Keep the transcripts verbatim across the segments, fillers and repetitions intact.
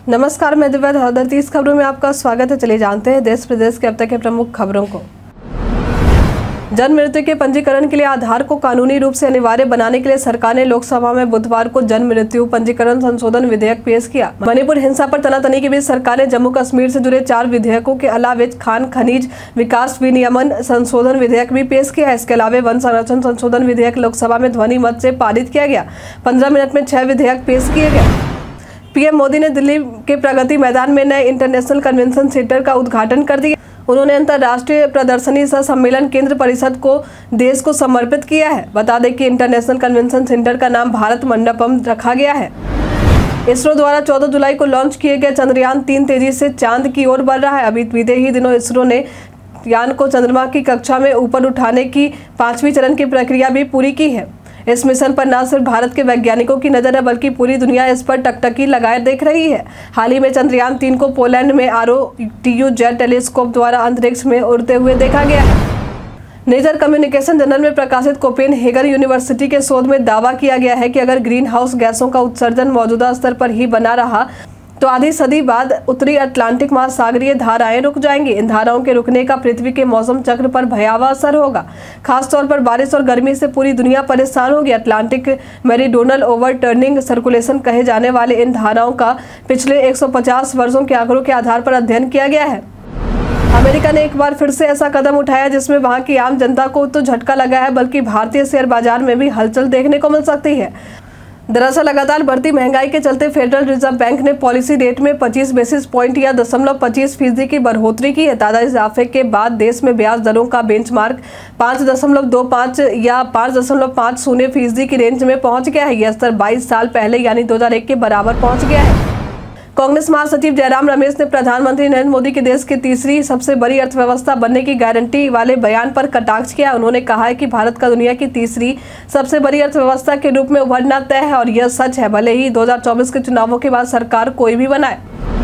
नमस्कार, मैं दिव्या धादर। तीस खबरों में आपका स्वागत है। चलिए जानते हैं देश प्रदेश के अब तक के प्रमुख खबरों को। जन्म मृत्यु के पंजीकरण के लिए आधार को कानूनी रूप से अनिवार्य बनाने के लिए सरकार ने लोकसभा में बुधवार को जन्म मृत्यु पंजीकरण संशोधन विधेयक पेश किया। मणिपुर हिंसा पर तनातनी के बीच सरकार ने जम्मू कश्मीर से जुड़े चार विधेयकों के अलावा खान खनिज विकास विनियमन संशोधन विधेयक भी पेश किया। इसके अलावा वन संरक्षण संशोधन विधेयक लोकसभा में ध्वनि मत से पारित किया गया। पंद्रह मिनट में छह विधेयक पेश किए गए। पीएम मोदी ने दिल्ली के प्रगति मैदान में नए इंटरनेशनल कन्वेंशन सेंटर का उद्घाटन कर दिया। उन्होंने अंतर्राष्ट्रीय प्रदर्शनी सह सम्मेलन केंद्र परिषद को देश को समर्पित किया है। बता दें कि इंटरनेशनल कन्वेंशन सेंटर का नाम भारत मंडपम रखा गया है। इसरो द्वारा चौदह जुलाई को लॉन्च किए गए चंद्रयान तीन तेजी से चांद की ओर बढ़ रहा है। अभी बीते ही दिनों इसरो ने यान को चंद्रमा की कक्षा में ऊपर उठाने की पांचवी चरण की प्रक्रिया भी पूरी की है। इस मिशन पर न सिर्फ भारत के वैज्ञानिकों की नजर है बल्कि पूरी दुनिया इस पर टकटकी लगाए देख रही है। हाल ही में चंद्रयान तीन को पोलैंड में R O T U jet telescope द्वारा अंतरिक्ष में उड़ते हुए देखा गया है। नेचर कम्युनिकेशन जर्नल में प्रकाशित कोपेनहेगन यूनिवर्सिटी के शोध में दावा किया गया है कि अगर ग्रीन हाउस गैसों का उत्सर्जन मौजूदा स्तर पर ही बना रहा तो आधी सदी बाद उत्तरी अटलांटिक महासागरीय धाराएं रुक जाएंगी। इन धाराओं के रुकने का पृथ्वी के मौसम चक्र पर भयावह असर होगा। खासतौर पर बारिश और गर्मी से पूरी दुनिया परेशान होगी। अटलांटिक मेरीडोनल ओवरटर्निंग सर्कुलेशन कहे जाने वाले इन धाराओं का पिछले एक सौ पचास वर्षों के आंकड़ों के आधार पर अध्ययन किया गया है। अमेरिका ने एक बार फिर से ऐसा कदम उठाया जिसमें वहां की आम जनता को तो झटका लगा है बल्कि भारतीय शेयर बाजार में भी हलचल देखने को मिल सकती है। दरअसल लगातार बढ़ती महंगाई के चलते फेडरल रिजर्व बैंक ने पॉलिसी रेट में पच्चीस बेसिस पॉइंट या दशमलव पच्चीस फीसदी की बढ़ोतरी की है। ताजा इजाफे के बाद देश में ब्याज दरों का बेंचमार्क पाँच दशमलव दो पाँच या पाँच दशमलव पाँच शून्य फीसदी की रेंज में पहुंच गया है। यह स्तर बाईस साल पहले यानी दो हजार एक के बराबर पहुंच गया है। कांग्रेस महासचिव जयराम रमेश ने प्रधानमंत्री नरेंद्र मोदी के देश की तीसरी सबसे बड़ी अर्थव्यवस्था बनने की गारंटी वाले बयान पर कटाक्ष किया। उन्होंने कहा है कि भारत का दुनिया की तीसरी सबसे बड़ी अर्थव्यवस्था के रूप में उभरना तय है और यह सच है भले ही दो हजार चौबीस के चुनावों के बाद सरकार कोई भी बनाए।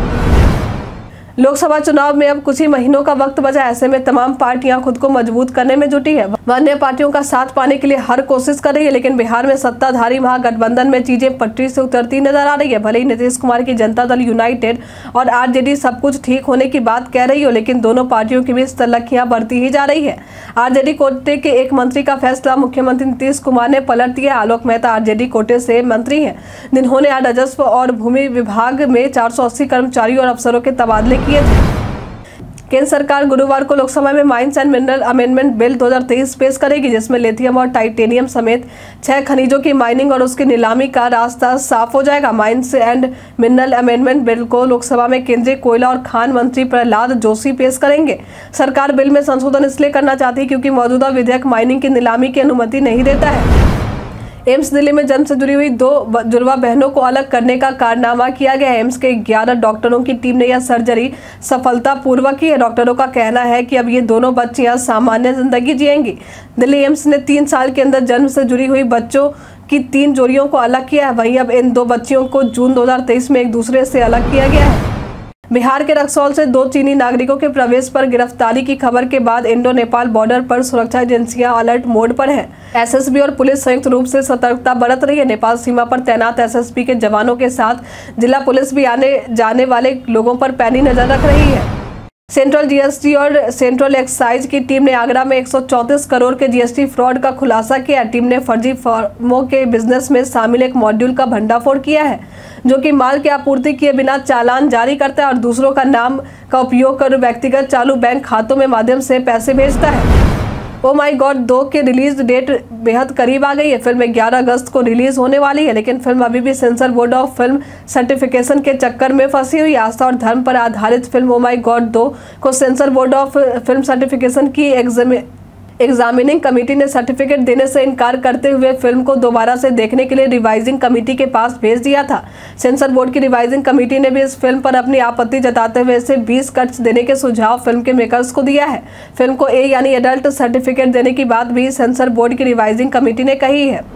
लोकसभा चुनाव में अब कुछ ही महीनों का वक्त बचा। ऐसे में तमाम पार्टियां खुद को मजबूत करने में जुटी है। वह अन्य पार्टियों का साथ पाने के लिए हर कोशिश कर रही है, लेकिन बिहार में सत्ताधारी महागठबंधन में चीजें पटरी से उतरती नजर आ रही है। भले ही नीतीश कुमार की जनता दल यूनाइटेड और आरजेडी सब कुछ ठीक होने की बात कह रही हो, लेकिन दोनों पार्टियों के बीच तल्लखियां बढ़ती ही जा रही है। आरजेडी कोटे के एक मंत्री का फैसला मुख्यमंत्री नीतीश कुमार ने पलट दिया। आलोक मेहता आरजेडी कोटे से मंत्री है, जिन्होंने आज राजस्व और भूमि विभाग में चार सौ अस्सी कर्मचारियों और अफसरों के तबादले किए थे। केंद्र सरकार गुरुवार को लोकसभा में mines and mineral amendment bill दो हजार तेईस पेश करेगी, जिसमें लिथियम और टाइटेनियम समेत छह खनिजों की माइनिंग और उसकी नीलामी का रास्ता साफ हो जाएगा। Mines and mineral amendment bill को लोकसभा में केंद्रीय कोयला और खान मंत्री प्रहलाद जोशी पेश करेंगे। सरकार बिल में संशोधन इसलिए करना चाहती है क्योंकि मौजूदा विधेयक माइनिंग की नीलामी की अनुमति नहीं देता है। एम्स दिल्ली में जन्म से जुड़ी हुई दो जुड़वा बहनों को अलग करने का कारनामा किया गया है। एम्स के ग्यारह डॉक्टरों की टीम ने यह सर्जरी सफलतापूर्वक की है। डॉक्टरों का कहना है कि अब ये दोनों बच्चियां सामान्य जिंदगी जिएंगी। दिल्ली एम्स ने तीन साल के अंदर जन्म से जुड़ी हुई बच्चों की तीन जोड़ियों को अलग किया है। वहीं अब इन दो बच्चियों को जून दो हजार तेईस में एक दूसरे से अलग किया गया है। बिहार के रक्सौल से दो चीनी नागरिकों के प्रवेश पर गिरफ्तारी की खबर के बाद इंडो नेपाल बॉर्डर पर सुरक्षा एजेंसियां अलर्ट मोड पर हैं। एसएसबी और पुलिस संयुक्त रूप से सतर्कता बरत रही है। नेपाल सीमा पर तैनात एसएसबी के जवानों के साथ जिला पुलिस भी आने जाने वाले लोगों पर पैनी नजर रख रही है। सेंट्रल जीएसटी और सेंट्रल एक्साइज की टीम ने आगरा में एक सौ चौंतीस करोड़ के जीएसटी फ्रॉड का खुलासा किया। टीम ने फर्जी फर्मों के बिजनेस में शामिल एक मॉड्यूल का भंडाफोड़ किया है, जो कि माल की आपूर्ति किए बिना चालान जारी करता है और दूसरों का नाम का उपयोग कर व्यक्तिगत चालू बैंक खातों में माध्यम से पैसे भेजता है। ओ माई गॉड दो के रिलीज डेट बेहद करीब आ गई है। फिल्म ग्यारह अगस्त को रिलीज होने वाली है, लेकिन फिल्म अभी भी censor board of film certification के चक्कर में फंसी हुई। आस्था और धर्म पर आधारित फिल्म ओ माई गॉड दो को censor board of film certification की एग्जाम एग्जामिनिंग कमेटी ने सर्टिफिकेट देने से इनकार करते हुए फिल्म को दोबारा से देखने के लिए रिवाइजिंग कमेटी के पास भेज दिया था। सेंसर बोर्ड की रिवाइजिंग कमेटी ने भी इस फिल्म पर अपनी आपत्ति जताते हुए इसे बीस कट्स देने के सुझाव फिल्म के मेकर्स को दिया है। फिल्म को ए यानी एडल्ट सर्टिफिकेट देने की बात भी सेंसर बोर्ड की रिवाइजिंग कमेटी ने कही है।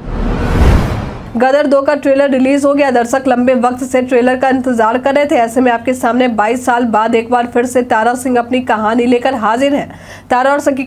गदर दो का ट्रेलर रिलीज हो गया। दर्शक लंबे वक्त से ट्रेलर का इंतजार कर रहे थे। ऐसे में आपके सामने बाईस साल बाद एक बार फिर से तारा सिंह अपनी कहानी लेकर हाजिर है। तारा और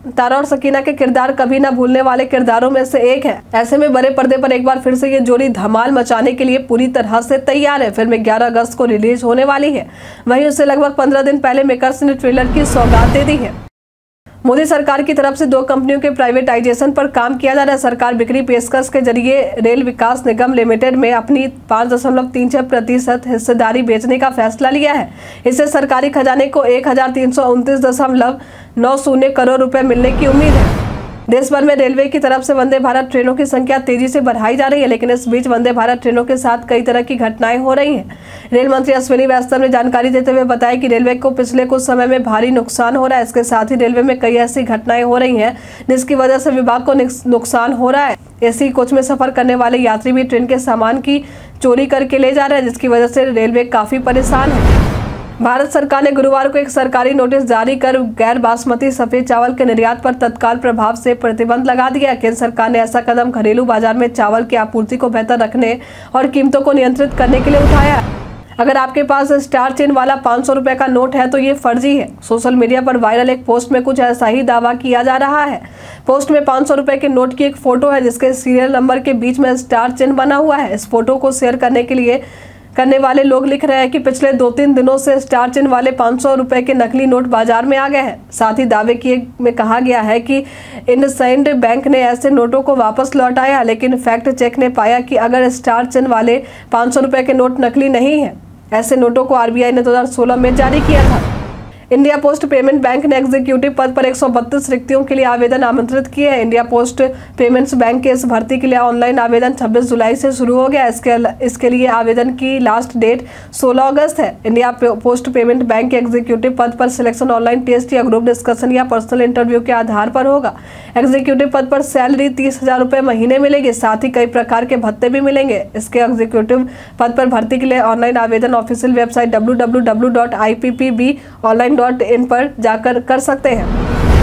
तारा और सकीना के किरदार कभी ना भूलने वाले किरदारों में से एक है। ऐसे में बड़े पर्दे पर एक बार फिर से ये जोड़ी धमाल मचाने के लिए पूरी तरह से तैयार है। फिल्म ग्यारह अगस्त को रिलीज होने वाली है। वहीं उससे लगभग पंद्रह दिन पहले मेकर्स ने ट्रेलर की सौगात दे दी है। मोदी सरकार की तरफ से दो कंपनियों के प्राइवेटाइजेशन पर काम किया जा रहा है। सरकार बिक्री पेशकश के जरिए रेल विकास निगम लिमिटेड में अपनी पाँच दशमलव तीन छह प्रतिशत हिस्सेदारी बेचने का फैसला लिया है। इससे सरकारी खजाने को एक हजार तीन सौ उनतीस दशमलव नौ शून्य करोड़ रुपए मिलने की उम्मीद है। देश भर में रेलवे की तरफ से वंदे भारत ट्रेनों की संख्या तेजी से बढ़ाई जा रही है, लेकिन इस बीच वंदे भारत ट्रेनों के साथ कई तरह की घटनाएं हो रही हैं। रेल मंत्री अश्विनी वैष्णव ने जानकारी देते हुए बताया कि रेलवे को पिछले कुछ समय में भारी नुकसान हो रहा है। इसके साथ ही रेलवे में कई ऐसी घटनाएं हो रही हैं जिसकी वजह से विभाग को नुकसान हो रहा है। एसी कोच में सफर करने वाले यात्री भी ट्रेन के सामान की चोरी करके ले जा रहे हैं, जिसकी वजह से रेलवे काफी परेशान है। भारत सरकार ने गुरुवार को एक सरकारी नोटिस जारी कर गैर बासमती सफेद चावल के निर्यात पर तत्काल प्रभाव से प्रतिबंध लगा दिया। केंद्र सरकार ने ऐसा कदम घरेलू बाजार में चावल की आपूर्ति को बेहतर रखने और कीमतों को नियंत्रित करने के लिए उठाया। अगर आपके पास स्टार चिन्ह वाला पाँच सौ रुपए का नोट है तो ये फर्जी है। सोशल मीडिया पर वायरल एक पोस्ट में कुछ ऐसा ही दावा किया जा रहा है। पोस्ट में पाँच सौ रुपए के नोट की एक फोटो है जिसके सीरियल नंबर के बीच में स्टार चिन्ह बना हुआ है। इस फोटो को शेयर करने के लिए करने वाले लोग लिख रहे हैं कि पिछले दो तीन दिनों से स्टार चिन्ह वाले पाँच सौ रुपए के नकली नोट बाजार में आ गए हैं। साथ ही दावे किए में कहा गया है कि इंडसइंड बैंक ने ऐसे नोटों को वापस लौटाया, लेकिन फैक्ट चेक ने पाया कि अगर स्टार चिन्ह वाले पाँच सौ रुपए के नोट नकली नहीं है। ऐसे नोटों को आरबीआई ने दो हजार सोलह में जारी किया था। इंडिया पोस्ट पेमेंट बैंक ने एग्जीक्यूटिव पद पर एक सौ बत्तीस रिक्तियों के लिए आवेदन आमंत्रित किए हैं। इंडिया पोस्ट पेमेंट्स बैंक के इस भर्ती के लिए ऑनलाइन आवेदन छब्बीस जुलाई से शुरू हो गया। इसके इसके लिए आवेदन की लास्ट डेट सोलह अगस्त है। इंडिया पोस्ट पेमेंट बैंक के एग्जीक्यूटिव पद पर सिलेक्शन ऑनलाइन टेस्ट या ग्रुप डिस्कशन या पर्सनल इंटरव्यू के आधार पर होगा। एग्जीक्यूटिव पद पर सैलरी तीस हजार रुपये महीने मिलेगी। साथ ही कई प्रकार के भत्ते भी मिलेंगे। इसके एग्जीक्यूटिव पद पर भर्ती के लिए ऑनलाइन आवेदन official website W W W dot I P P B online dot in पर जाकर कर सकते हैं।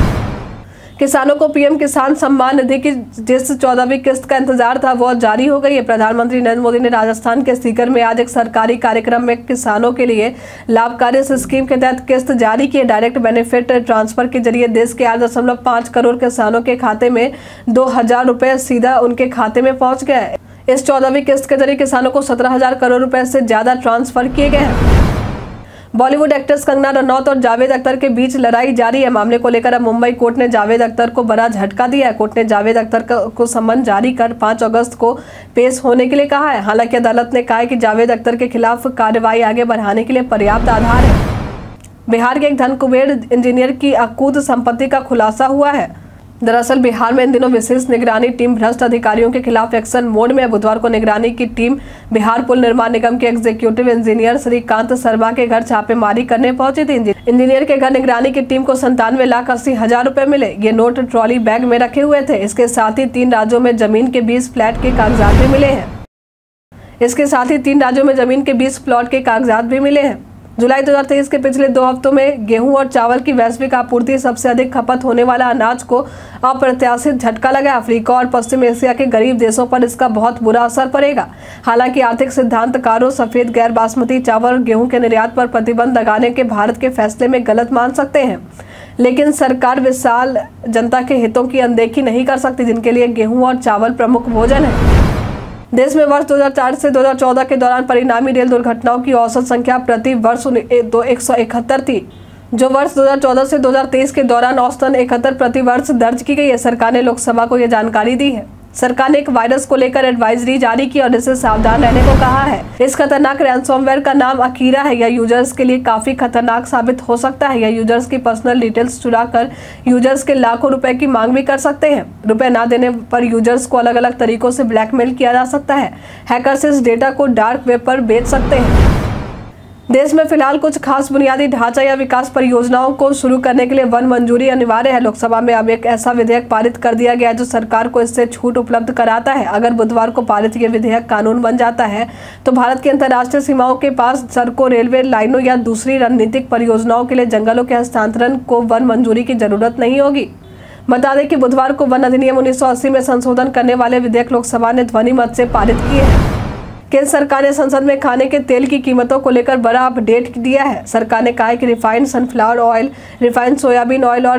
किसानों को पीएम किसान सम्मान निधि की जिस चौदहवीं किस्त का इंतजार था वो जारी हो गई है। प्रधानमंत्री नरेंद्र मोदी ने राजस्थान के सीकर में आज एक सरकारी कार्यक्रम में किसानों के लिए लाभकारी इस स्कीम के तहत किस्त जारी की। डायरेक्ट बेनिफिट ट्रांसफर के जरिए देश के आठ दशमलव पाँच करोड़ किसानों के खाते में दो हजार रुपए सीधा उनके खाते में पहुंच गया है। इस चौदहवीं किस्त के जरिए किसानों को सत्रह हजार करोड़ रुपए से ज्यादा ट्रांसफर किए गए हैं। बॉलीवुड एक्ट्रेस कंगना रनौत और जावेद अख्तर के बीच लड़ाई जारी है। मामले को लेकर अब मुंबई कोर्ट ने जावेद अख्तर को बड़ा झटका दिया है। कोर्ट ने जावेद अख्तर को सम्मन जारी कर पाँच अगस्त को पेश होने के लिए कहा है। हालांकि अदालत ने कहा है कि जावेद अख्तर के खिलाफ कार्रवाई आगे बढ़ाने के लिए पर्याप्त आधार है। बिहार के एक धन कुबेर इंजीनियर की अकूत संपत्ति का खुलासा हुआ है। दरअसल बिहार में इन दिनों विशेष निगरानी टीम भ्रष्ट अधिकारियों के खिलाफ एक्शन मोड में है। बुधवार को निगरानी की टीम बिहार पुल निर्माण निगम के एग्जीक्यूटिव इंजीनियर श्रीकांत शर्मा के घर छापेमारी करने पहुंची थी। इंजीनियर के घर निगरानी की टीम को संतानवे लाख अस्सी हजार रुपए मिले। ये नोट ट्रॉली बैग में रखे हुए थे। इसके साथ ही तीन राज्यों में जमीन के बीस फ्लैट के कागजात भी मिले हैं। इसके साथ ही तीन राज्यों में जमीन के बीस प्लॉट के कागजात भी मिले हैं। जुलाई दो हजार तेईस के पिछले दो हफ्तों में गेहूं और चावल की वैश्विक आपूर्ति सबसे अधिक खपत होने वाला अनाज को अप्रत्याशित झटका लगा। अफ्रीका और पश्चिम एशिया के गरीब देशों पर इसका बहुत बुरा असर पड़ेगा। हालांकि आर्थिक सिद्धांतकारों सफेद गैर बासमती चावल और गेहूं के निर्यात पर प्रतिबंध लगाने के भारत के फैसले में गलत मान सकते हैं, लेकिन सरकार विशाल जनता के हितों की अनदेखी नहीं कर सकती, जिनके लिए गेहूं और चावल प्रमुख भोजन है। देश में वर्ष दो हजार चार से दो हजार चौदह के दौरान परिणामी रेल दुर्घटनाओं की औसत संख्या प्रति वर्ष एक सौ इकहत्तर थी, जो वर्ष दो हजार चौदह से दो हजार तेईस के दौरान औसतन इकहत्तर प्रति वर्ष दर्ज की गई है। सरकार ने लोकसभा को यह जानकारी दी है। सरकार ने एक वायरस को लेकर एडवाइजरी जारी की और इससे सावधान रहने को कहा है। इस खतरनाक रैनसमवेयर का नाम अकीरा है। यह यूजर्स के लिए काफी खतरनाक साबित हो सकता है। यह यूजर्स की पर्सनल डिटेल्स चुरा कर यूजर्स के लाखों रुपए की मांग भी कर सकते हैं। रुपए ना देने पर यूजर्स को अलग अलग तरीकों से ब्लैकमेल किया जा सकता है। हैकर्स इस डेटा को डार्क वेब पर बेच सकते हैं। देश में फिलहाल कुछ खास बुनियादी ढांचा या विकास परियोजनाओं को शुरू करने के लिए वन मंजूरी अनिवार्य है। लोकसभा में अब एक ऐसा विधेयक पारित कर दिया गया है जो सरकार को इससे छूट उपलब्ध कराता है। अगर बुधवार को पारित ये विधेयक कानून बन जाता है तो भारत की अंतर्राष्ट्रीय सीमाओं के पास सड़कों, रेलवे लाइनों या दूसरी रणनीतिक परियोजनाओं के लिए जंगलों के हस्तांतरण को वन मंजूरी की जरूरत नहीं होगी। बता दें कि बुधवार को वन अधिनियम उन्नीस सौ अस्सी में संशोधन करने वाले विधेयक लोकसभा ने ध्वनि मत से पारित किए हैं। केंद्र सरकार ने संसद में खाने के तेल की कीमतों को लेकर बड़ा अपडेट दिया है। सरकार ने कहा है कि refined sunflower oil, refined soybean oil और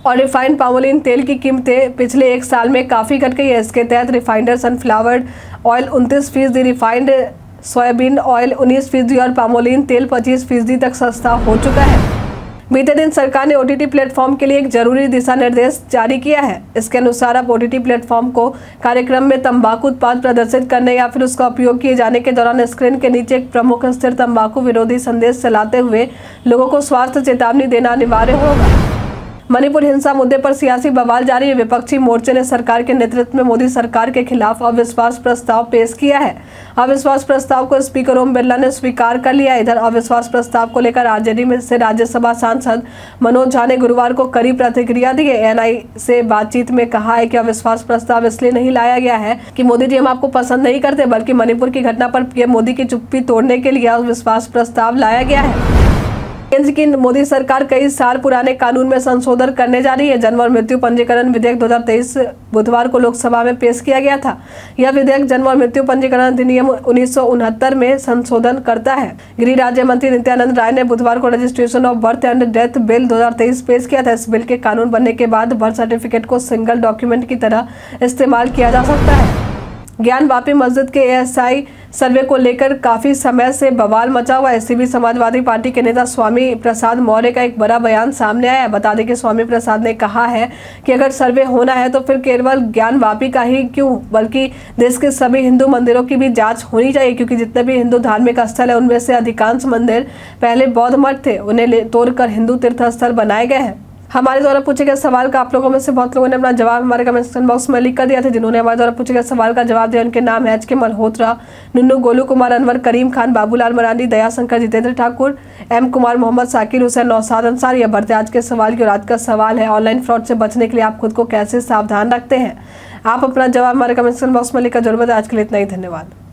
और रिफाइंड पामोलिन तेल की कीमतें पिछले एक साल में काफ़ी घट गई है। इसके तहत रिफाइंड सनफ्लावर ऑयल उनतीस फीसदी, रिफाइंड सोयाबीन ऑयल उन्नीस फीसदी और पामोलिन तेल पच्चीस फीसदी तक सस्ता हो चुका है। बीते दिन सरकार ने ओटीटी प्लेटफॉर्म के लिए एक जरूरी दिशा निर्देश जारी किया है। इसके अनुसार अब ओटीटी प्लेटफॉर्म को कार्यक्रम में तंबाकू उत्पाद प्रदर्शित करने या फिर उसका उपयोग किए जाने के दौरान स्क्रीन के नीचे एक प्रमुख स्थिर तंबाकू विरोधी संदेश चलाते हुए लोगों को स्वास्थ्य चेतावनी देना अनिवार्य होगा। मणिपुर हिंसा मुद्दे पर सियासी बवाल जारी है। विपक्षी मोर्चे ने सरकार के नेतृत्व में मोदी सरकार के खिलाफ अविश्वास प्रस्ताव पेश किया है। अविश्वास प्रस्ताव को स्पीकर ओम बिरला ने स्वीकार कर लिया। इधर अविश्वास प्रस्ताव को लेकर आरजेडी में से राज्यसभा सांसद मनोज झा ने गुरुवार को कड़ी प्रतिक्रिया दी है। एएनआई से बातचीत में कहा है कि अविश्वास प्रस्ताव इसलिए नहीं लाया गया है कि मोदी जी हम आपको पसंद नहीं करते, बल्कि मणिपुर की घटना पर पीएम मोदी की चुप्पी तोड़ने के लिए अविश्वास प्रस्ताव लाया गया है। केंद्र की मोदी सरकार कई साल पुराने कानून में संशोधन करने जा रही है। जन्म और मृत्यु पंजीकरण विधेयक दो हज़ार तेईस बुधवार को लोकसभा में पेश किया गया था। यह विधेयक जन्म और मृत्यु पंजीकरण अधिनियम उन्नीस सौ उनहत्तर में संशोधन करता है। गृह राज्य मंत्री नित्यानंद राय ने बुधवार को registration of birth and death bill दो हज़ार तेईस पेश किया था। इस बिल के कानून बनने के बाद बर्थ सर्टिफिकेट को सिंगल डॉक्यूमेंट की तरह इस्तेमाल किया जा सकता है। ज्ञानवापी मस्जिद के एएसआई सर्वे को लेकर काफी समय से बवाल मचा हुआ है। इसी बीच समाजवादी पार्टी के नेता स्वामी प्रसाद मौर्य का एक बड़ा बयान सामने आया है। बता दें कि स्वामी प्रसाद ने कहा है कि अगर सर्वे होना है तो फिर केवल ज्ञानवापी का ही क्यों, बल्कि देश के सभी हिंदू मंदिरों की भी जांच होनी चाहिए, क्योंकि जितने भी हिंदू धार्मिक स्थल है उनमें से अधिकांश मंदिर पहले बौद्ध मठ थे, उन्हें तोड़कर हिंदू तीर्थ स्थल बनाए गए हैं। हमारे द्वारा पूछे गए सवाल का आप लोगों में से बहुत लोगों ने अपना जवाब हमारे कमेंट सेक्शन बॉक्स में लिख कर दिया था। जिन्होंने हमारे द्वारा पूछे गए सवाल का जवाब दिया उनके नाम है H K Malhotra, Nunnu, Golu Kumar, Anwar, Karim Khan, Babulal Marandi, Dayashankar, Jitendra Thakur, M Kumar, Mohammad Sakir Hussain, Naushad Ansari. यह बढ़ते आज के सवाल की और आज का सवाल है ऑनलाइन फ्रॉड से बचने के लिए आप खुद को कैसे सावधान रखते हैं। आप अपना जवाब हमारे कमेंट सेक्शन बॉक्स में लिखकर जरूर बताएं। आज के लिए इतना ही, धन्यवाद।